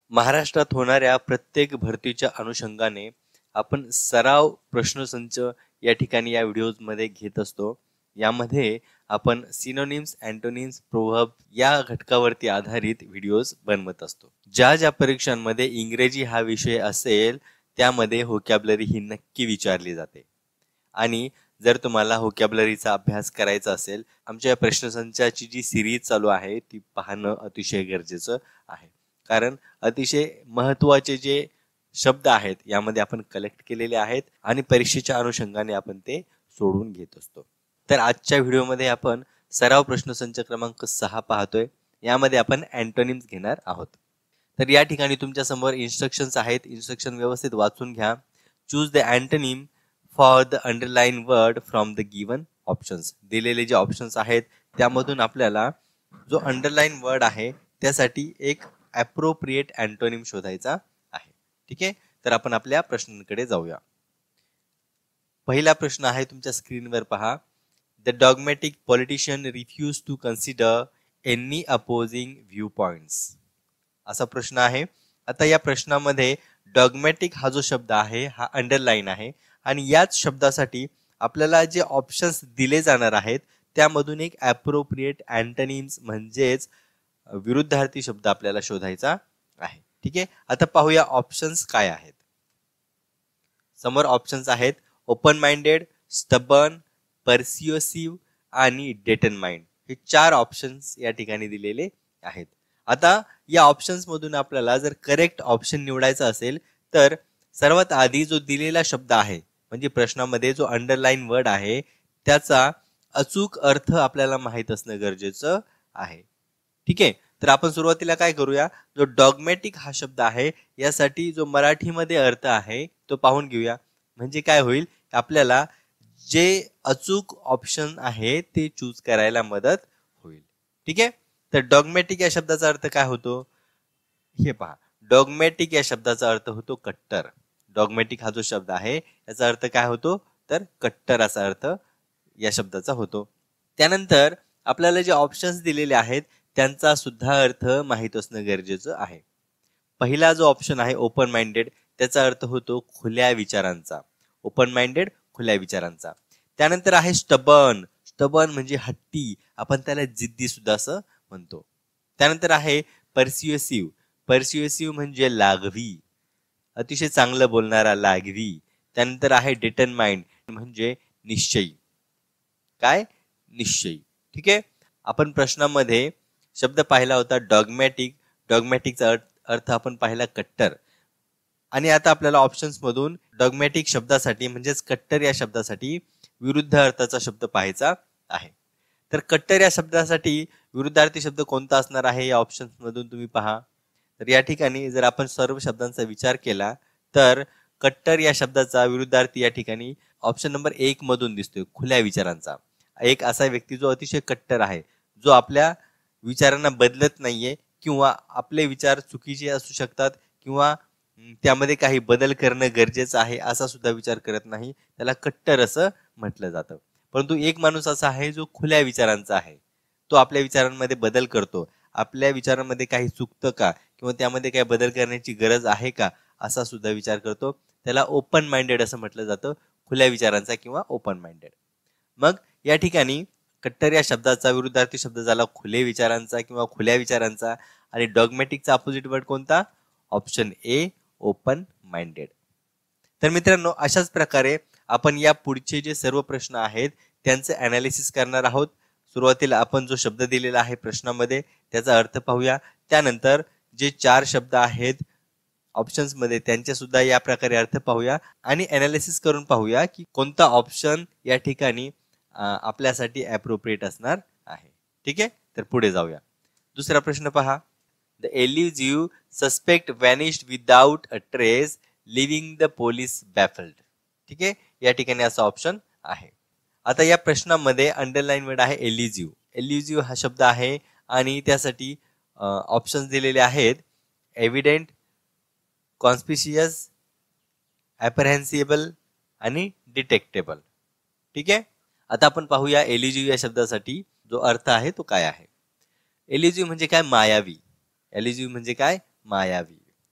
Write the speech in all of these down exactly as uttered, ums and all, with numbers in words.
महाराष्ट्रात होणाऱ्या प्रत्येक भरतीच्या अनुषंगाने आपण सराव प्रश्नसंच या ठिकाणी या व्हिडिओजमध्ये घेत असतो. यामध्ये आपण सिनोनिम्स, अँटोनिम्स, प्रोव्हर्ब या घटकावरती आधारित व्हिडिओज बनवत असतो. ज्या ज्या परीक्षांमध्ये इंग्रजी हा विषय असेल त्यामध्ये व्होकॅब्युलरी ही नक्की विचारली जाते. आणि जर तुम्हाला व्होकॅब्युलरीचा अभ्यास करायचा असेल, आमच्या प्रश्नसंचाची जी सिरीज चालू आहे ती पाहणं अतिशय गरजेचं आहे. कारण अतिशय महत्त्वाचे जे शब्द आहेत यामध्ये आपण कलेक्ट केलेले आहेत आणि परीक्षेच्या अनुषंगाने आपण ते सोडून घेत असतो. तर आजच्या व्हिडिओमध्ये आपण सराव प्रश्नसंच क्रमांक सहा पाहतोय. यामध्ये आपण अँटोनिम्स घेणार आहोत. तर या ठिकाणी तुमच्या समोर इन्स्ट्रक्शन्स आहेत. इन्स्ट्रक्शन व्यवस्थित वाचून घ्या. Choose the antonym for the underline word from the given options. दिलेले जे ऑप्शन्स आहेत त्यामधून आपल्याला जो अंडरलाइन वर्ड आहे त्यासाठी एक ॲप्रोप्रिएट अँटोनिम शोधायचा आहे. ठीक आहे, तर आपण आपल्या प्रश्नांकडे जाऊया. पहिला प्रश्न आहे तुमच्या स्क्रीनवर पहा. The dogmatic politician refuse to consider any opposing view points. असा प्रश्न आहे. आता या प्रश्नामध्ये डॉगमॅटिक हा जो शब्द आहे हा अंडरलाइन आहे आणि याच शब्दासाठी आपल्याला जे ऑप्शन्स दिले जाणार आहेत त्यामधून एक ॲप्रोप्रिएट अँटोनिम्स म्हणजेच विरुद्धार्थी शब्द आपल्याला शोधायचा आहे. ठीक आहे, आता पाहूया ऑप्शन्स काय आहेत. समोर ऑप्शन्स आहेत ओपन माइंडेड, स्टबर्न, पर्सिओसिव्ह आणि डेटरमाइंड. हे चार ऑप्शन्स या ठिकाणी दिलेले आहेत. आता या ऑप्शन्स मधून आपल्याला जर करेक्ट ऑप्शन निवडायचा असेल तर सर्वात आधी जो दिलेला शब्द आहे म्हणजे प्रश्नामध्ये जो अंडरलाइन वर्ड आहे त्याचा अचूक अर्थ आपल्याला माहित असणं गरजेचं आहे. ठीक आहे, तर आपण सुरुवातीला काय करूया, जो डॉगमॅटिक हा शब्द आहे यासाठी जो मराठीमध्ये अर्थ आहे तो पाहून घेऊया. म्हणजे काय होईल, आपल्याला जे अचूक ऑप्शन आहे ते चूज करायला मदत होईल. ठीक आहे, तर डॉगमॅटिक या शब्दाचा अर्थ काय होतो हे पहा. डॉगमॅटिक या शब्दाचा अर्थ होतो कट्टर. डॉगमॅटिक हा जो शब्द आहे याचा अर्थ काय होतो तर कट्टर असा अर्थ या शब्दाचा होतो. त्यानंतर आपल्याला जे ऑप्शन्स दिलेले आहेत त्यांचा सुद्धा अर्थ माहित असणं गरजेचं आहे. पहिला जो ऑप्शन आहे ओपन माइंडेड त्याचा अर्थ होतो खुल्या विचारांचा. ओपन माइंडेड खुल्या विचारांचा. त्यानंतर आहे स्टबर्न. स्टबर्न म्हणजे हट्टी, आपण त्याला जिद्दी सुद्धा असं म्हणतो. त्यानंतर आहे पर्सिओसिव्ह. पर्सिओसिव्ह म्हणजे लागवी, अतिशय चांगलं बोलणारा, लागवी. त्यानंतर आहे डेटरमाइंड म्हणजे निश्चयी. काय निश्चयी. ठीक आहे, आपण प्रश्नामध्ये शब्द पाहिला होता डॉगमॅटिक. डॉगमॅटिकचा अर्थ आपण पाहिला कट्टर. आणि आता आपल्याला ऑप्शन्स मधून डॉगमॅटिक शब्दासाठी म्हणजेच कट्टर या शब्दासाठी विरुद्ध अर्थाचा शब्द पाहायचा आहे. तर कट्टर या शब्दासाठी विरुद्धार्थी शब्द कोणता असणार आहे या ऑप्शन्स मधून तुम्ही पहा. तर या ठिकाणी जर आपण सर्व शब्दांचा विचार केला तर कट्टर या शब्दाचा विरुद्धार्थी या ठिकाणी ऑप्शन नंबर एक मधून दिसतोय, खुल्या विचारांचा. एक असा व्यक्ती जो अतिशय कट्टर आहे, जो आपल्या विचारांना बदलत नाहीये किंवा आपले विचार चुकीचे असू शकतात किंवा त्यामध्ये काही बदल करणं गरजेचं आहे असा सुद्धा विचार करत नाही, त्याला कट्टर असं म्हटलं जातं. परंतु एक माणूस असा आहे जो खुल्या विचारांचा आहे. तो आपल्या विचारांमध्ये बदल करतो. आपल्या विचारांमध्ये काही चुकतं का किंवा त्यामध्ये काही बदल करण्याची गरज आहे का असा सुद्धा विचार करतो. त्याला ओपन माइंडेड असं म्हटलं जातं, खुल्या विचारांचा किंवा ओपन माइंडेड. मग या ठिकाणी कट्टर या शब्दाचा विरुद्धार्थी शब्द झाला खुले विचारांचा किंवा खुल्या विचारांचा. आणि डॉगमॅटिकचा अपोजिट वर्ड कोणता, ऑप्शन ए ओपन माइंडेड. तर मित्रांनो, अशाच प्रकारे आपण या पुढचे जे सर्व प्रश्न आहेत त्यांचे अनालिसिस करणार आहोत. सुरुवातीला आपण जो शब्द दिलेला आहे प्रश्नामध्ये त्याचा अर्थ पाहूया. त्यानंतर जे चार शब्द आहेत ऑप्शन्स मध्ये त्यांचे सुद्धा या प्रकारे अर्थ पाहूया आणि अनालिसिस करून पाहूया की कोणता ऑप्शन या ठिकाणी आपल्यासाठी ॲप्रोप्रिएट असणार आहे. ठीक आहे, तर पुढे जाऊया. दुसरा प्रश्न पहा. The elusive suspect vanished without a trace leaving the police baffled. ठीक आहे, या ठिकाणी असा ऑप्शन आहे. आता या प्रश्नामध्ये अंडरलाइन वर्ड आहे एल्युझिव्ह. एल्युझिव्ह हा शब्द आहे आणि त्यासाठी ऑप्शन्स दिलेले आहेत एव्हिडेंट, कॉन्स्पिशियस, ॲप्रहेन्सिबल आणि डिटेक्टेबल. ठीक आहे, आता आपण पाहूया एल्युझिव्ह या शब्दासाठी जो अर्थ आहे तो काय आहे. एल्युझिव्ह म्हणजे काय, मायावी. एल्युझिव्ह म्हणजे काय, मायावी.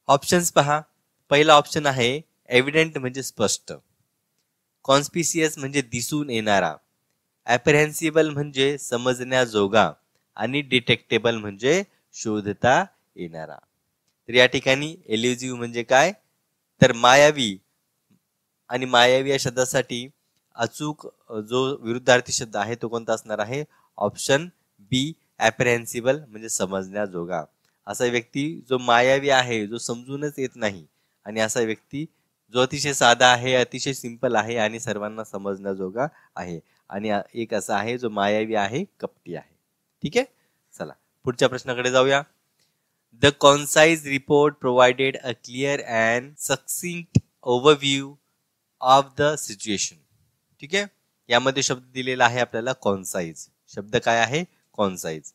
ऑप्शन्स पहा. पहिला ऑप्शन आहे एव्हिडेंट म्हणजे स्पष्ट, कॉन्स्पिशियस म्हणजे दिसून येणारा, ॲप्रहेन्सिबल म्हणजे समजण्याजोगा आणि डिटेक्टेबल म्हणजे शोधता येणारा. तर या ठिकाणी एल्युझिव्ह म्हणजे काय, तर मायावी, आणि मायावी या शब्दासाठी अचूक जो विरुद्धार्थी शब्द आहे तो कोणता असणार आहे, ऑप्शन बी ॲप्रहेन्सिबल म्हणजे समजण्याजोगा. असा व्यक्ती जो मायावी आहे, जो समजूनच येत नाही, आणि असा व्यक्ती जो अतिशय साधा आहे, अतिशय सिंपल आहे आणि सर्वांना समजण्याजोगा आहे. आणि एक असा आहे जो मायावी आहे, कपटी आहे. ठीक आहे, चला पुढच्या प्रश्नाकडे जाऊया. The concise report provided a clear and succinct overview of the situation. ठीक आहे, यामध्ये शब्द दिलेला आहे आपल्याला कॉन्साइज. शब्द काय आहे, कॉन्साइज.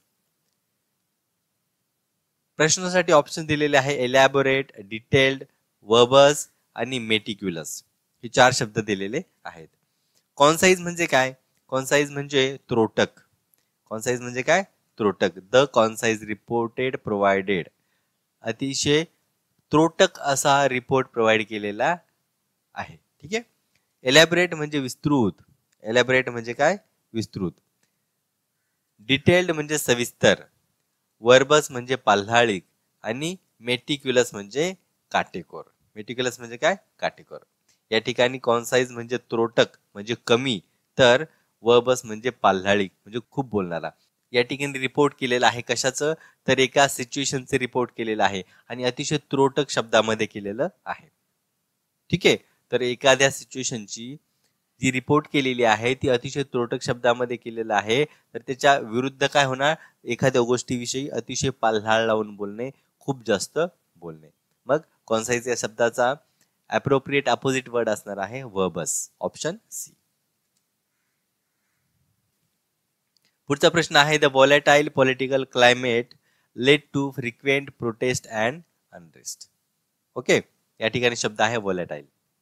प्रश्नासाठी ऑप्शन दिलेले आहे एलॅबोरेट, डिटेल्ड, वर्बस आणि मेटिक्युलस. हे चार शब्द दिलेले आहेत. कॉन्साइज म्हणजे काय, कॉन्साइज म्हणजे त्रोटक. कॉन्साइज म्हणजे काय, त्रोटक. द कॉन्साइज रिपोर्टेड प्रोव्हाइडेड, अतिशय त्रोटक असा रिपोर्ट प्रोव्हाइड केलेला आहे. ठीक आहे. एलॅबोरेट म्हणजे विस्तृत, एलॅबोरेट म्हणजे काय, विस्तृत. डिटेल्ड म्हणजे सविस्तर, वर्बस म्हणजे पाल्हाळिक, आणि मेटिक्युलस म्हणजे काटेकोर. मेटिक्युलस म्हणजे काय, काटेकोर. या ठिकाणी कॉन्साइज म्हणजे त्रोटक म्हणजे कमी, तर वर्बस म्हणजे पाल्हाळिक म्हणजे खूप बोलणारा. या ठिकाणी रिपोर्ट केलेला आहे कशाचं, तर एका सिच्युएशनचे रिपोर्ट केलेलं आहे आणि अतिशय त्रोटक शब्दामध्ये केलेलं आहे. ठीक आहे, तर एखाद्या सिच्युएशनची जी रिपोर्ट केलेली आहे ती अतिशय त्रोटक शब्दामध्ये केलेलं आहे, तर त्याच्या विरुद्ध काय होणार, एखाद्या गोष्टीविषयी अतिशय पाल्हाळ लावून बोलणे, खूप जास्त बोलणे. मग कॉन्साइज या शब्दाचा अप्रोप्रिएट अपोजिट वर्ड असणार आहे वर्बस, ऑप्शन सी. पुढचा प्रश्न आहे the volatile political climate led to frequent protest and unrest. Okay, या ठिकाणी शब्द आहे व्हॉलेटाइल.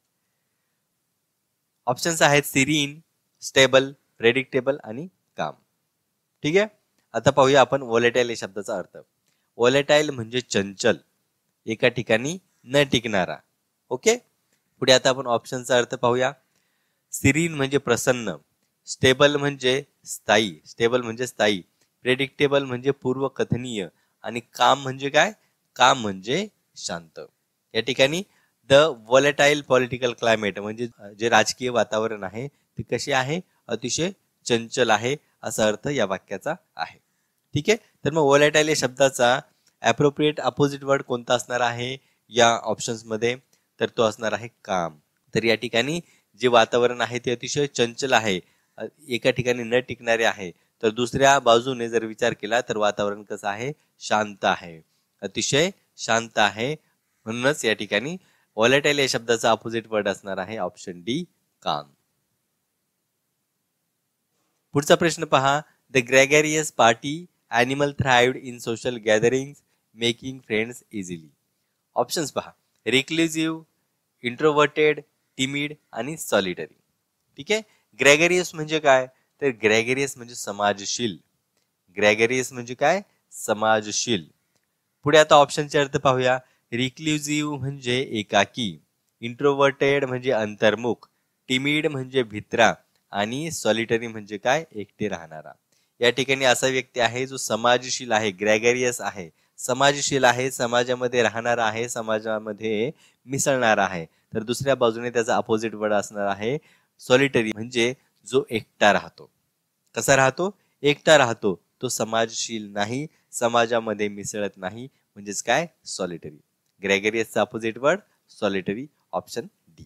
ऑप्शन्स आहेत सिरीन, स्टेबल, प्रेडिक्टेबल आणि काम. ठीक आहे, आता पाहूया आपण व्हॉलेटाइल या शब्दाचा अर्थ. व्हॉलेटाइल म्हणजे चंचल, एका ठिकाणी न टिकणारा. ओके, पुढे आता आपण ऑप्शनचा अर्थ पाहूया. सिरीन म्हणजे प्रसन्न, स्टेबल म्हणजे स्थायी, स्टेबल म्हणजे स्थायी, प्रेडिक्टेबल म्हणजे पूर्वकथनीय, आणि काम म्हणजे काय, काम म्हणजे शांत. या ठिकाणी द व्हॉलेटाइल पॉलिटिकल क्लायमेट म्हणजे जे राजकीय वातावरण आहे ते कसे आहे, अतिशय चंचल आहे, असा अर्थ या वाक्याचा आहे. ठीक आहे, तर मग व्हॉलेटाइल या शब्दाचा अप्रोप्रिएट अपोजिट वर्ड कोणता असणार आहे या ऑप्शन्स मध्ये, तर तो असणार आहे काम. तर या ठिकाणी जे वातावरण आहे ते अतिशय चंचल आहे, एका ठिकाणी न टिकणारे आहे, तर दुसऱ्या बाजूने जर विचार केला तर वातावरण कसं आहे, शांत आहे, अतिशय शांत आहे. म्हणूनच या ठिकाणी व्हॉलेटाइल या शब्दाचा अपोजिट वर्ड असणार आहे ऑप्शन डी, काम. पुढचा प्रश्न पहा. The gregarious party animal thrived in social gatherings making friends easily. Options पहा. रिक्लुझिव्ह, इंट्रोवर्टेड, टिमिड आणि सॉलिटरी. ठीक आहे, ग्रेगरियस म्हणजे काय, तर ग्रेगरियस म्हणजे समाजशील. ग्रेगरियस म्हणजे काय, समाजशील. पुढे आता ऑप्शनचे अर्थ पाहूया. रिक्लुझिव्ह म्हणजे एकाकी, इंट्रोवर्टेड म्हणजे अंतर्मुख, टिमिड म्हणजे भित्रा, आणि सॉलिटरी म्हणजे काय, एकटे राहणारा. या ठिकाणी असा व्यक्ती आहे जो समाजशील आहे, ग्रेगरियस आहे, समाजशील आहे, समाजामध्ये राहणारा आहे, समाजामध्ये मिसळणारा आहे. तर दुसऱ्या बाजूने त्याचा अपोजिट वर्ड असणार आहे सॉलिटरी म्हणजे जो एकटा राहतो. कसा राहतो, एकटा राहतो, तो समाजशील नाही, समाजामध्ये मिसळत नाही, म्हणजेच काय, सॉलिटरी. ग्रेगरियसचा opposite word solitary, option D.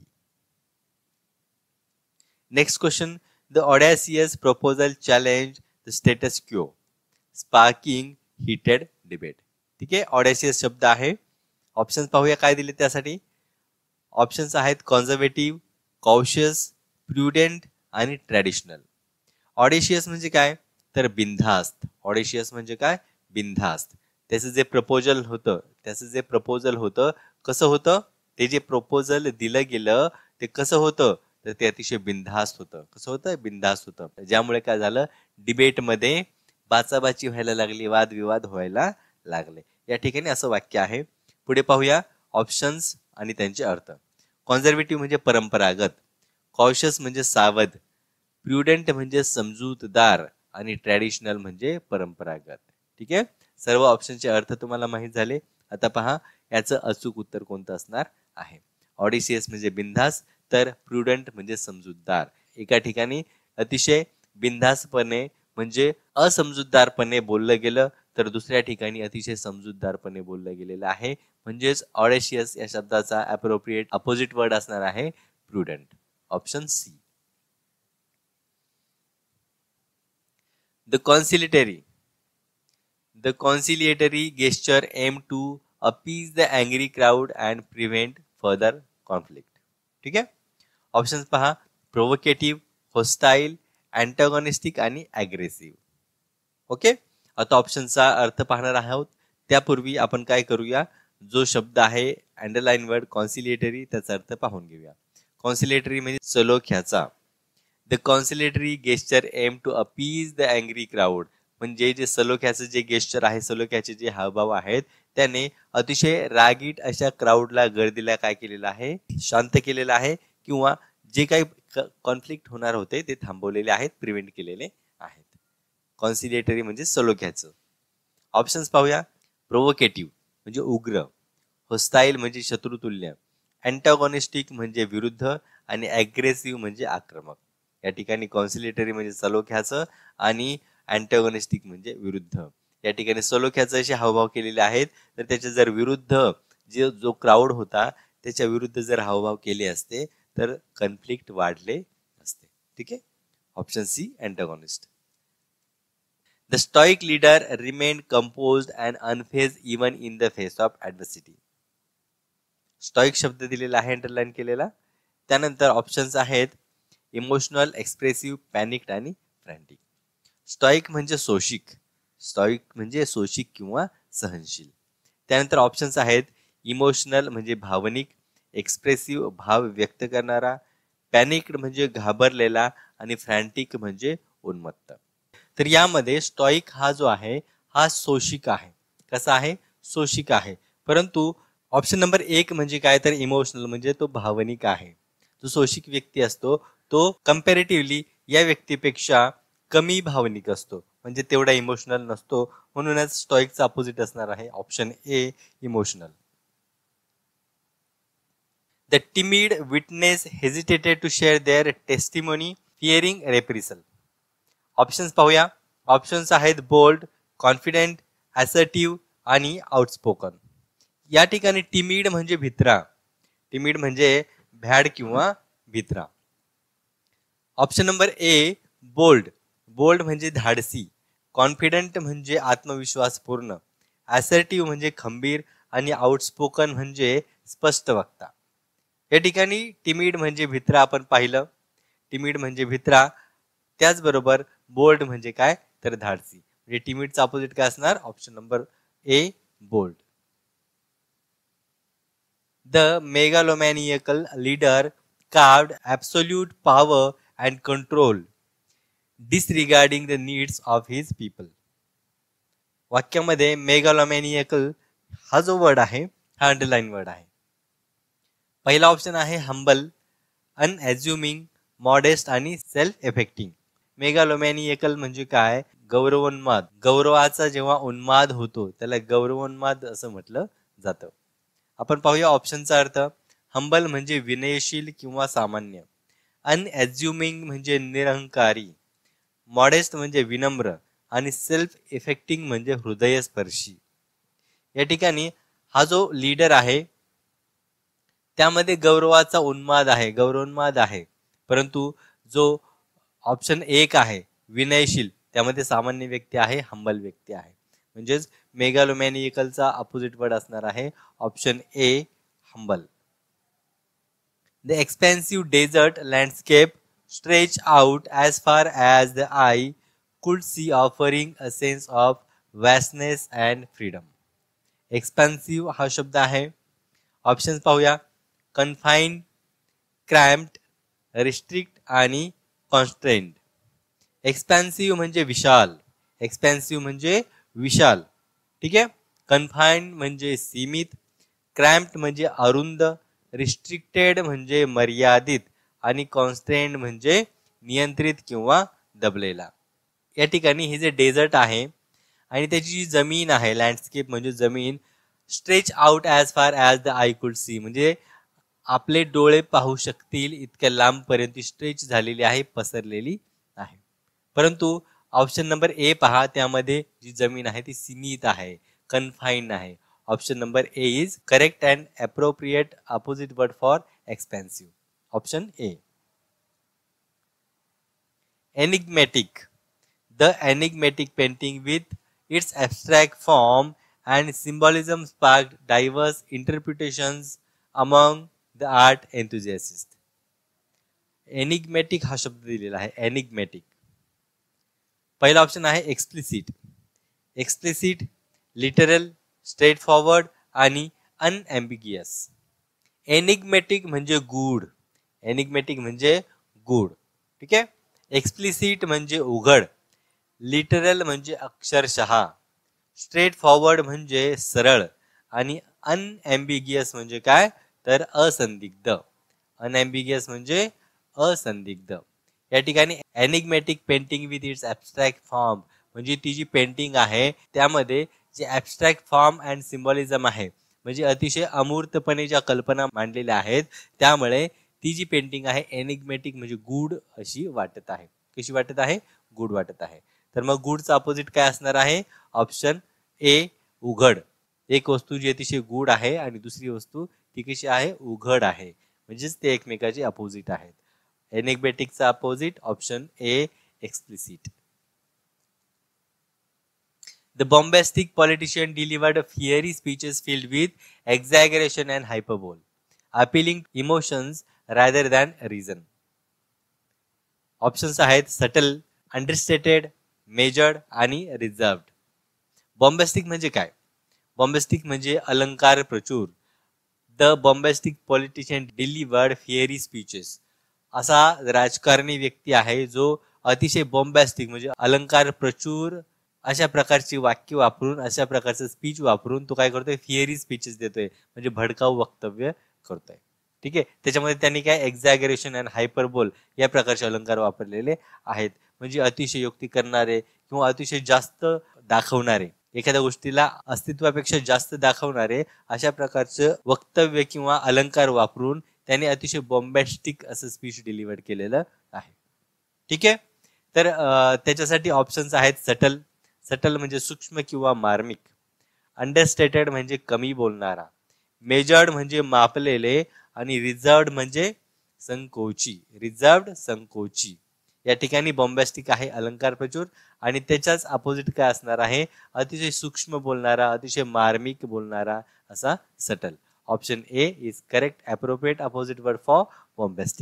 Next question. The audacious proposal challenge the status quo sparking heated debate. ठीक आहे, ऑडॅसियस शब्द आहे. ऑप्शन पाहूया काय दिले त्यासाठी. ऑप्शन्स आहेत कॉन्झर्वेटिव्ह, कॉशियस, प्रुडेंट आणि ट्रॅडिशनल. ऑडेशियस म्हणजे काय, तर बिनधास्त. ऑडेशियस म्हणजे काय, बिनधास्त. त्याचं जे प्रपोजल होतं त्याचं जे प्रपोजल होतं कसं होतं, ते जे प्रपोजल दिलं गेलं ते कसं होतं, तर ते अतिशय बिनधास्त होतं. कसं होतं, बिनधास्त होतं. ज्यामुळे काय झालं, डिबेटमध्ये बाचाबाची व्हायला लागली, वादविवाद व्हायला लागले. या ठिकाणी असं वाक्य आहे. पुढे पाहूया. ऑप्शन्स आणि त्यांचे अर्थ. कॉन्झर्वेटिव्ह म्हणजे परंपरागत, कॉशियस म्हणजे सावध, प्रुडंट म्हणजे समजूतदार आणि ट्रॅडिशनल म्हणजे परंपरागत. ठीक आहे, सर्व ऑप्शनचे अर्थ तुम्हाला माहित झाले. आता पहा याचं अचूक उत्तर कोणतं असणार आहे. ऑडिशियस म्हणजे बिनधास्त, तर प्रुडंट म्हणजे समजूतदार. एका ठिकाणी अतिशय बिनधास्तपणे म्हणजे असमजूतदारपणे बोललं गेलं, तर दुसऱ्या ठिकाणी अतिशय समजूतदारपणे बोललं गेलेलं आहे. म्हणजेच ऑडेशियस या शब्दाचा अप्रोप्रिएट अपोजिट वर्ड असणार आहे prudent. Option C. The conciliatory the conciliatory gesture aim to appease the angry crowd and prevent further conflict. ठीक आहे, ऑप्शन्स पहा. प्रोव्होकेटिव्ह, होस्टाईल, अँटॅगॉनिस्टिक आणि अग्रेसिव्ह. ओके, आता ऑप्शनचा अर्थ पाहणार आहोत. त्यापूर्वी आपण काय करूया, जो शब्द आहे अंडरलाइन वर्ड कॉन्सिलिएटरी त्याचा अर्थ पाहून घेऊया. कॉन्सिलिएटरी म्हणजे सलोख्याचा. The conciliatory gesture aim to appease the angry crowd म्हणजे जे सलोख्याचं जे गेस्चर आहे, सलोख्याचे जे हावभाव आहेत, त्याने अतिशय रागीट अशा क्राऊडला, गर्दीला काय केलेलं आहे, शांत केलेलं आहे, किंवा जे काही कॉन्फ्लिक्ट होणार होते ते थांबवलेले आहेत, प्रिव्हेंट केलेले आहेत. कॉन्सिलिएटरी म्हणजे सलोख्याचं. ऑप्शन्स पाहूया. प्रोव्होकेटिव्ह म्हणजे उग्र, होस्टाईल म्हणजे शत्रुतुल्य, अँटॅगॉनिस्टिक म्हणजे विरुद्ध आणि अग्रेसिव्ह म्हणजे आक्रमक. या ठिकाणी कॉन्सिलिएटरी म्हणजे सलोख्याचं आणि अँटॅगॉनिस्टिक म्हणजे विरुद्ध. या ठिकाणी सलोख्याचे असे हावभाव केलेले आहेत, तर त्याच्या जर विरुद्ध जे जो क्राऊड होता त्याच्या विरुद्ध जर हावभाव केले असते तर कॉन्फ्लिक्ट वाढले असते. ठीक आहे, option C antagonist. The stoic leader remained composed and unfazed even in the face of adversity. Stoic शब्द दिलेला आहे, अंडरलाइन केलेला. त्यानंतर ऑप्शन्स आहेत इमोशनल, एक्सप्रेसिव्ह, पॅनिक्ड आणि फ्रँटिक. स्टॉइक म्हणजे सोशिक, स्टॉइक म्हणजे सोशिक किंवा सहनशील. त्यानंतर ऑप्शन्स आहेत इमोशनल म्हणजे भावनिक, एक्सप्रेसिव्ह भाव व्यक्त करणारा, पॅनिक्ड म्हणजे घाबरलेला आणि फ्रँटिक म्हणजे उन्मत्त. तर यामध्ये स्टॉइक हा जो आहे हा सोशिक आहे. कसा आहे, सोशिक आहे. परंतु ऑप्शन नंबर एक म्हणजे काय, तर इमोशनल म्हणजे तो भावनिक आहे. जो सोशिक व्यक्ती असतो तो कंपॅरेटिव्हली या व्यक्तीपेक्षा कमी भावनिक असतो, म्हणजे तेवढा इमोशनल नसतो. म्हणूनच स्टॉइकचा अपोजिट असणार आहे option A, emotional. The timid witness hesitated to share their testimony fearing reprisal. Options पाहूया. ऑप्शन्स आहेत बोल्ड, कॉन्फिडेंट, असर्टिव्ह आणि आउटस्पोकन. या ठिकाणी टिमिड म्हणजे भित्रा, टिमिड म्हणजे भ्याड किंवा भित्रा. Option number A bold, bold म्हणजे धाडसी, कॉन्फिडंट म्हणजे आत्मविश्वासपूर्ण, असर्टिव्ह म्हणजे खंबीर आणि आउटस्पोकन म्हणजे स्पष्ट वक्ता. या ठिकाणी टिमिड म्हणजे भित्रा आपण पाहिलं, टिमिड म्हणजे भित्रा. त्याचबरोबर बोल्ड म्हणजे काय, तर धाडसी. म्हणजे टिमिडचा अपोजिट काय असणार, option number A bold. The megalomaniacal leader craved absolute power and control disregarding the needs of his people. वाक्यामध्ये मेगालोमॅनियकल हा जो वर्ड आहे हा अंडरलाइन वर्ड आहे. पहिला ऑप्शन आहे हंबल, अनएज्युमिंग, मॉडेस्ट आणि सेल्फ इफेक्टिंग. मेगालोमॅनियकल म्हणजे काय, गौरवोन्माद, गौरवाचा जेव्हा उन्माद होतो त्याला गौरवोन्माद असं म्हटलं जातं. आपण पाहूया ऑप्शनचा अर्थ. हंबल म्हणजे विनयशील किंवा सामान्य, अनएज्युमिंग म्हणजे निरहंकारी, मॉडेस्ट म्हणजे विनम्र आणि सेल्फ इफेक्टिंग म्हणजे हृदयस्पर्शी. या ठिकाणी हा जो लीडर आहे त्यामध्ये गौरवाचा उन्माद आहे, गौरवोन्माद आहे. परंतु जो ऑप्शन एक आहे विनयशील त्यामध्ये सामान्य व्यक्ती आहे, हंबल व्यक्ती आहे. म्हणजेच मेगालोमॅनियकलचा अपोजिट वर्ड असणार आहे option A humble. The expensive desert landscape stretch out as far as the eye could see, offering a sense of vastness and freedom. Expensive हा शब्द आहे. ऑप्शन्स पाहूया. कन्फाइन्ड, क्रॅम्प्ड, रिस्ट्रिक्ट आणि कॉन्स्ट्रेंट. एक्सपेन्सिव्ह म्हणजे विशाल, expensive म्हणजे विशाल. ठीक आहे. कन्फाइन्ड म्हणजे सीमित, क्रॅम्प्ड म्हणजे अरुंद, रिस्ट्रिक्टेड म्हणजे मर्यादित आणि कॉन्स्ट्रेंड म्हणजे नियंत्रित किंवा दबलेला. या ठिकाणी हे जे डेझर्ट आहे आणि त्याची जी जमीन आहे, लँडस्केप म्हणजे जमीन, stretch out as far as the eye could see, म्हणजे आपले डोळे पाहू शकतील इतक्या लांबपर्यंत स्ट्रेच झालेली आहे, पसरलेली आहे. परंतु ऑप्शन नंबर ए पहा, त्यामध्ये जी जमीन आहे ती सीमित आहे, कन्फाइंड आहे. Option number A is correct and appropriate opposite word for expensive. Option A. Enigmatic. The enigmatic painting with its abstract form and symbolism sparked diverse interpretations among the art enthusiasts. Enigmatic हा शब्द दिलेला आहे. Enigmatic. पहिला option आहे explicit. Explicit, literal, straightforward आणि unambiguous. Enigmatic म्हणजे गूढ. एनिग्मॅटिक म्हणजे गूढ. ठीक आहे. एक्सप्लिसिट म्हणजे उघड. लिटरल म्हणजे अक्षरशः. स्ट्रेट फॉरवर्ड म्हणजे सरळ आणि अनएम्बिगियस म्हणजे काय तर असंदिग्ध. अनएम्बिगियस म्हणजे असंदिग्ध. या ठिकाणी enigmatic painting with its abstract form म्हणजे ती जी पेंटिंग आहे त्यामध्ये जे ॲब्स्ट्रॅक्ट फॉर्म अँड सिम्बॉलिझम आहे म्हणजे अतिशय अमूर्तपणे ज्या कल्पना मांडलेल्या आहेत त्यामुळे ती जी पेंटिंग आहे एनिग्मॅटिक म्हणजे गूढ अशी वाटत आहे. कशी वाटत आहे? गूढ वाटत आहे. तर मग गूढचा अपोजिट काय असणार आहे? ऑप्शन ए उघड. एक वस्तू जी अतिशय गूढ आहे आणि दुसरी वस्तू ती कशी आहे? उघड आहे. म्हणजेच ते एकमेकाचे अपोजिट आहेत. एनिग्मॅटिकचा opposite option A explicit. The bombastic politician delivered fiery speeches filled with exaggeration and hyperbole, appealing emotions rather than reason. Options आहेत सटल, अंडरस्टेटेड, मेजर्ड आणि रिझर्व्ड. बॉम्बॅस्टिक म्हणजे काय? बॉम्बॅस्टिक म्हणजे अलंकार प्रचूर. The bombastic politician delivered fiery speeches. असा राजकारणी व्यक्ती आहे जो अतिशय बॉम्बॅस्टिक म्हणजे अलंकार प्रचूर अशा प्रकारची वाक्य वापरून अशा प्रकारचं स्पीच वापरून तो काय करतोय? फिअरी स्पीचेस देतोय म्हणजे भडकाऊ वक्तव्य करतोय. ठीक आहे. त्याच्यामध्ये त्यांनी काय एक्झॅगरेशन अँड हायपरबोल या प्रकारचे अलंकार वापरलेले आहेत. म्हणजे अतिशयोक्ती करणारे किंवा अतिशय जास्त दाखवणारे, एखाद्या गोष्टीला अस्तित्वापेक्षा जास्त दाखवणारे अशा प्रकारचं वक्तव्य किंवा अलंकार वापरून त्यांनी अतिशय बॉम्बॅस्टिक असं स्पीच डिलिव्हर केलेलं आहे. ठीक आहे. तर त्याच्यासाठी ऑप्शन्स आहेत सटल. सटल म्हणजे सूक्ष्म किंवा मार्मिक. अंडरस्टेटेड म्हणजे कमी बोलणारा. मेजर्ड म्हणजे मापलेले आणि रिझर्व्ड म्हणजे संकोची. रिझर्व्ड संकोची. या ठिकाणी बॉम्बॅस्टिक आहे अलंकार प्रचूर आणि त्याच्याच अपोजिट काय असणार आहे? अतिशय सूक्ष्म बोलणारा, अतिशय मार्मिक बोलणारा असा subtle. Option A is correct appropriate opposite word for bombastic.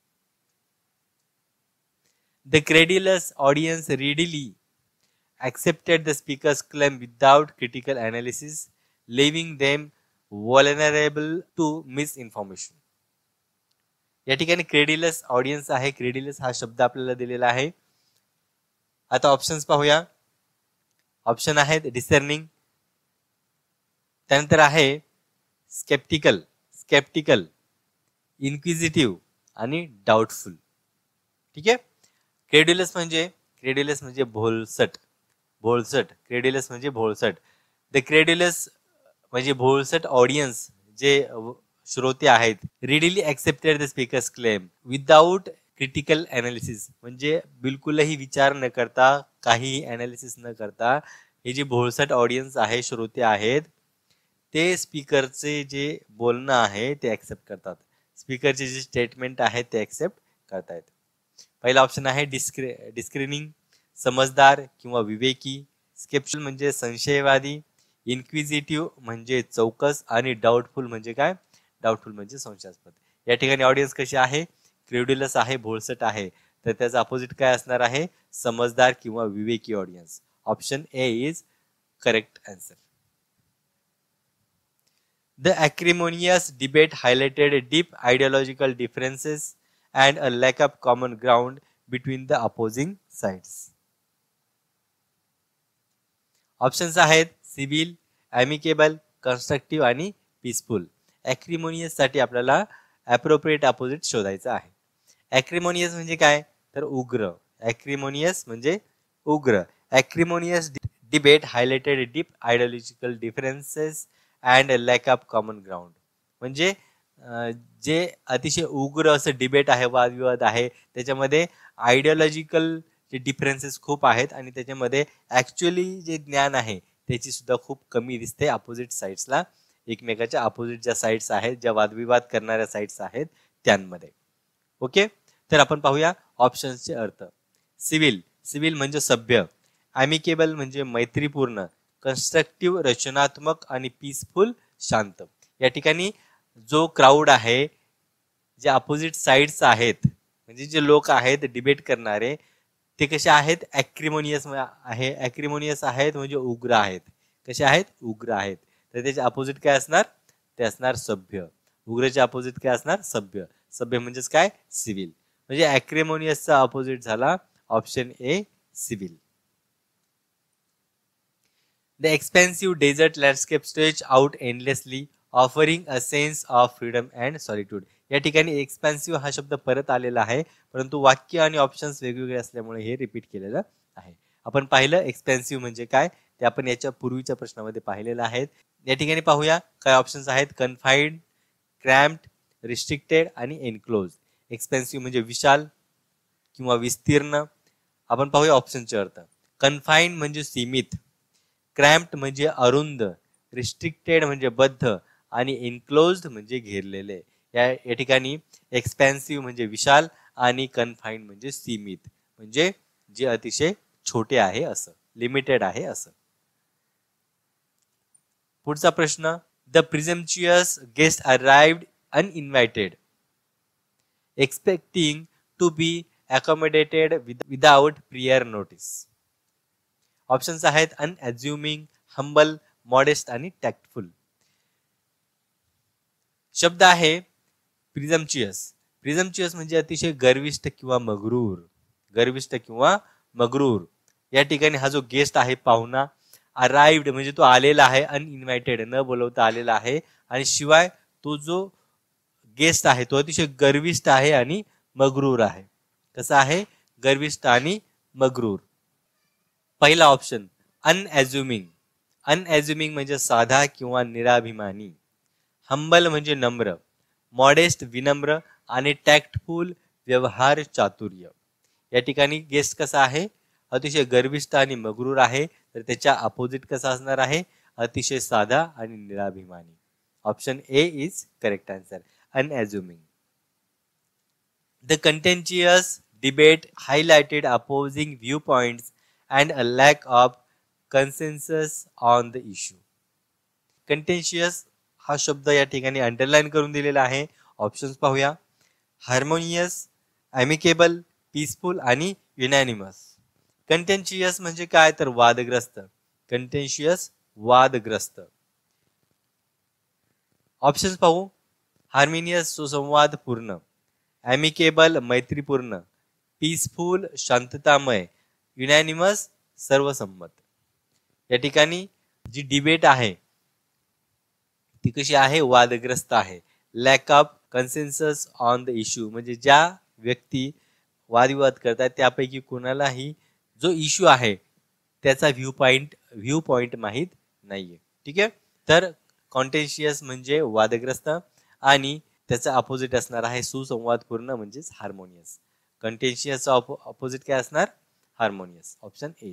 The credulous audience readily accepted the speaker's claim without critical analysis, leaving them vulnerable to misinformation. या ठिकाणी क्रेडिलस ऑडियन्स आहे. क्रेडिलस हा शब्द आपल्याला दिलेला आहे. आता ऑप्शन्स पाहूया. ऑप्शन आहेत डिसर्निंग, त्यानंतर आहे स्केप्टिकल, स्केप्टिकल, इन्क्विजिटिव्ह आणि डाऊटफुल. ठीक आहे. क्रेडिलस म्हणजे क्रेडिलस म्हणजे भोळसट. भोळसट. क्रेडिलस म्हणजे भोळसट. द क्रेडिलस म्हणजे भोळसट ऑडियन्स जे श्रोते आहेत. Readily accepted the speakers claim without critical analysis म्हणजे बिलकुलही विचार न करता, काहीही अनालिसिस न करता हे जे भोळसट ऑडियन्स आहे, श्रोते आहेत, ते स्पीकरचे जे बोलणं आहे ते ऍक्सेप्ट करतात. स्पीकरचे जे स्टेटमेंट आहे ते ऍक्सेप्ट करतायत. पहिला ऑप्शन आहे डिस्क्रि डिस्क्रिनिंग, समजदार किंवा विवेकी. स्केप्शल म्हणजे संशयवादी. इन्क्विजिटिव्ह म्हणजे चौकस आणि डाऊटफुल म्हणजे काय? डाऊटफुल म्हणजे संशयास्पद. या ठिकाणी ऑडियन्स कशी आहे? क्रेड्युलस आहे, भोळसट आहे. तर त्याचा अपोजिट काय असणार आहे? समजदार किंवा विवेकी audience. Option A is correct answer. The acrimonious debate highlighted deep ideological differences and a lack of common ground between the opposing sides. Options आहेत सिव्हिल, ॲमिकेबल, कन्स्ट्रक्टिव्ह आणि पीसफुल. ॲक्रिमोनियस साठी आपल्याला ॲप्रोप्रिएट अपोजिट शोधायचं आहे. ॲक्रिमोनियस म्हणजे काय तर उग्र. ॲक्रिमोनियस म्हणजे उग्र. Acrimonious debate highlighted deep ideological differences and lack of common ground. म्हणजे जे अतिशय उग्र असं डिबेट आहे, वादविवाद आहे, त्याच्यामध्ये आयडियोलॉजिकल जे डिफरन्सेस खूप आहेत आणि त्याच्यामध्ये ॲक्च्युअली जे ज्ञान आहे त्याची सुद्धा खूप कमी दिसते अपोजिट साईड्सला. एकमेकाच्या अपोजिट ज्या साईड्स आहेत, ज्या वादविवाद करणाऱ्या साईड्स आहेत त्यांमध्ये. ओके, तर आपण पाहूया ऑप्शन्सचे अर्थ. सिव्हिल, सिव्हिल म्हणजे सभ्य. ॲमिकेबल म्हणजे मैत्रीपूर्ण, कन्स्ट्रक्टिव्ह रचनात्मक आणि पीसफुल शांत. या ठिकाणी जो क्राऊड आहे, जे अपोजिट साईड्स आहेत म्हणजे जे लोक आहेत डिबेट करणारे, ते कसे आहेत ॲक्रिमोनियस आहे. ॲक्रिमोनियस आहेत म्हणजे उग्र आहेत. कसे आहेत उग्र आहेत. तर त्याचे अपोजिट काय असणार ते असणार सभ्य. उग्रचे अपोजिट काय असणार सभ्य. सभ्य म्हणजेच काय सिव्हिल. म्हणजे ॲक्रिमोनियसचा अपोजिट झाला option A civil. The expensive desert landscape stretch out endlessly offering a sense of freedom and solitude. या ठिकाणी एक्सपेन्सिव्ह हा शब्द परत आलेला आहे, परंतु वाक्य आणि ऑप्शन्स वेगवेगळे असल्यामुळे हे रिपीट केलेलं आहे. आपण पाहिलं एक्सपेन्सिव्ह म्हणजे काय ते आपण याच्या पूर्वीच्या प्रश्नामध्ये पाहिलेलं आहे. या ठिकाणी पाहूया काय ऑप्शन्स आहेत. कन्फाइन्ड, क्रॅम्प्ड, रिस्ट्रिक्टेड आणि एनक्लोज. एक्सपेन्सिव्ह म्हणजे विशाल किंवा विस्तीर्ण. आपण पाहूया ऑप्शनचे अर्थ. कन्फाइन्ड म्हणजे सीमित, क्रॅम्प्ड म्हणजे अरुंद, रिस्ट्रिक्टेड म्हणजे बद्ध आणि एनक्लोज्ड म्हणजे घेरलेले. या या ठिकाणी एक्सपेन्सिव्ह म्हणजे विशाल आणि कन्फाइन्ड म्हणजे सीमित, म्हणजे जे अतिशय छोटे आहे असं, लिमिटेड आहे असं. पुढचा प्रश्न. The presumptuous guest arrived uninvited expecting to be accommodated without prior notice. Options आहेत अनअज्युमिंग, हंबल, मॉडेस्ट आणि टॅक्टफुल. शब्द आहे प्रिझम्प्च्युअस. प्रिझम्प्च्युअस म्हणजे अतिशय गर्विष्ठ किंवा मगरूर. गर्विष्ठ किंवा मगरूर. या ठिकाणी हा जो गेस्ट आहे पाहुणा, अराइव्ड म्हणजे तो आलेला आहे, अनइन्व्हायटेड न बोलवता आलेला आहे, आणि शिवाय तो जो गेस्ट आहे तो अतिशय गर्विष्ठ आहे आणि मगरूर आहे. कसा आहे गर्विष्ठ आणि मगरूर. पहिला ऑप्शन अनअज्युमिंग. अनअज्युमिंग म्हणजे साधा किंवा निराभिमानी. हंबल म्हणजे नम्र, मॉडेस्ट विनम्र आणि टॅक्टफुल व्यवहार चातुर्य. या ठिकाणी गेस्ट कसा आहे अतिशय गर्विष्ठ आणि मगरूर आहे, तर त्याच्या अपोजिट कसा असणार आहे अतिशय साधा आणि निराभिमानी. Option A is correct answer, unassuming. The contentious debate highlighted opposing view points and a lack of consensus on the issue. Contentious हा शब्द या ठिकाणी अंडरलाईन करून दिलेला आहे. ऑप्शन्स पाहूया. हार्मोनियस, ॲमिकेबल, पीसफुल आणि युनॅनिमस. कंटेन्शियस म्हणजे काय तर वादग्रस्त. कंटेन्शियस वादग्रस्त. ऑप्शन्स पाहू. हार्मोनियस सुसंवादपूर्ण, ॲमिकेबल मैत्रीपूर्ण, पीसफुल शांततामय, युनॅनिमस सर्वसंमत. या ठिकाणी जी डिबेट आहे ती कशी आहे वादग्रस्त आहे. Lack of consensus on the issue म्हणजे ज्या व्यक्ती वादविवाद करतात त्यापैकी कोणालाही जो इश्यू आहे त्याचा व्ह्यू पॉइंट व्ह्यू पॉइंट माहीत नाहीये. ठीक आहे, तर कॉन्टेन्शियस म्हणजे वादग्रस्त आणि त्याचा अपोजिट असणार आहे सुसंवादपूर्ण म्हणजेच हार्मोनियस. कंटेन्शियसचा अपोजिट काय असणार harmonious. Option A.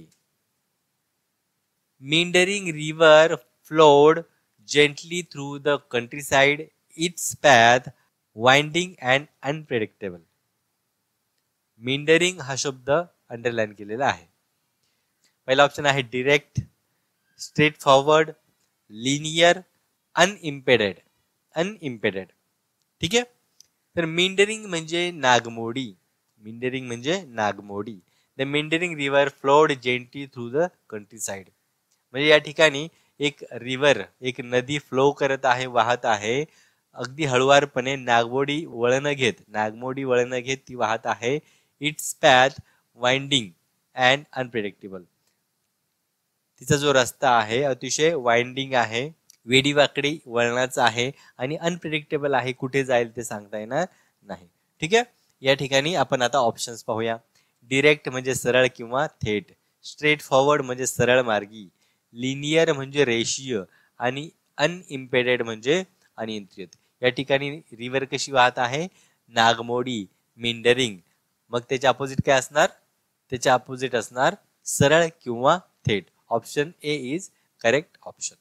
Meandering river flowed gently through the countryside, its path winding and unpredictable. Meandering हा शब्द अंडरलाइन केलेला आहे. पहिला ऑप्शन आहे direct, straightforward, linear, unimpeded. Unimpeded. ठीक आहे, तर मेंडरिंग म्हणजे नागमोडी. मेंडरिंग म्हणजे नागमोडी. The meandering river flowed gently through the countryside. म्हणजे या ठिकाणी एक रिव्हर, एक नदी फ्लो करत आहे, वाहत आहे, अगदी हळुवारपणे नागमोडी वळण घेत नागमोडी वळण घेत ती वाहत आहे. Its path winding and unpredictable. तिचा जो रस्ता आहे अतिशय वाइंडिंग आहे, वेडीवाकडी वळणाचं आहे आणि अनप्रिडिक्टेबल आहे, कुठे जाईल ते सांगता येणार नाही. ठीक आहे. या ठिकाणी आपण आता ऑप्शन्स पाहूया. डिरेक्ट म्हणजे सरळ किंवा थेट, स्ट्रेट फॉरवर्ड म्हणजे सरळ मार्गी, लिनियर म्हणजे रेषीय आणि अनइम्पेडेड म्हणजे अनियंत्रित. या ठिकाणी रिव्हर कशी वाहत आहे, नागमोडी, मेंडरिंग. मग त्याच्या अपोजिट काय असणार, त्याच्या अपोजिट असणार सरळ किंवा थेट. Option A is correct option.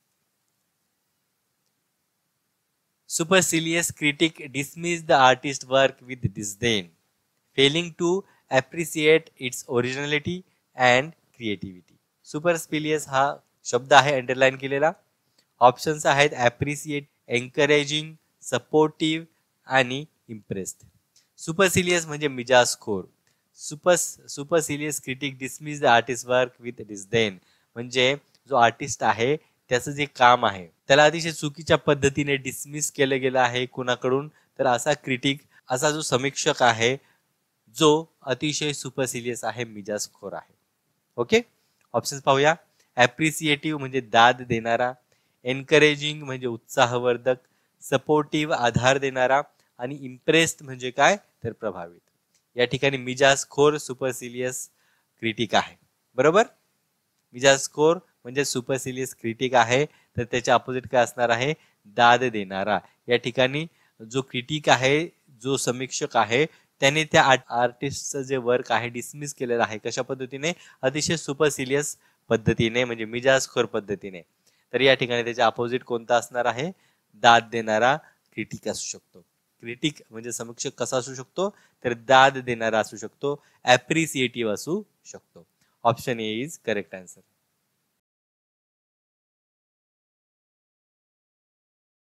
Supercilious critic dismiss the artist's work with disdain, failing to appreciate its originality and creativity. Supercilious हा शब्द आहे अंडरलाईन केलेला. ऑप्शन्स आहेत ॲप्रिसिएट, एन्करेजिंग, सपोर्टिव्ह आणि इम्प्रेस्ड. सुपरसिलियस म्हणजे मिजाजखोर. Super supercilious critic dismiss the artist work with disdain, म्हणजे जो आर्टिस्ट आहे त्याचं जे काम आहे त्याला अतिशय चुकीच्या पद्धतीने डिसमिस केलं गेलं आहे कुणाकडून, तर असा क्रिटिक, असा जो समीक्षक आहे जो अतिशय सुपरसिलियस आहे, मिजाजखोर आहे. ओके, ऑप्शन्स पाहूया. ॲप्रिसिएटिव्ह म्हणजे दाद देणारा, एनकरेजिंग म्हणजे उत्साहवर्धक, सपोर्टिव्ह आधार देणारा आणि इम्प्रेस्ड म्हणजे काय तर प्रभावित. या ठिकाणी मिजाजखोर सुपरसिलियस क्रिटिक आहे. बरोबर, मिजाजखोर म्हणजे सुपरसिलियस क्रिटिक आहे, तर त्याच्या अपोजिट काय असणार आहे, दाद देणारा. या ठिकाणी जो क्रिटिक आहे, जो समीक्षक आहे, त्याने त्या आर्टिस्टचं जे वर्क आहे डिसमिस केलेलं आहे. कशा पद्धतीने, अतिशय सुपरसिलियस पद्धतीने म्हणजे मिजाजखोर पद्धतीने. तर या ठिकाणी त्याच्या अपोजिट कोणता असणार आहे, दाद देणारा क्रिटिक असू शकतो. क्रिटिक म्हणजे समीक्षक कसा असू शकतो, तर दाद देणारा असू शकतो, ॲप्रिसिएटिव्ह असू शकतो. Option A is correct answer.